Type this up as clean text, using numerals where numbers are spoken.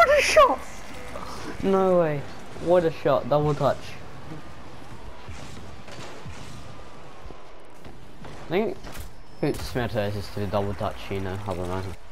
What a shot! No way. What a shot. Double touch. I think Smith is just to the double touch, you know, I don't know.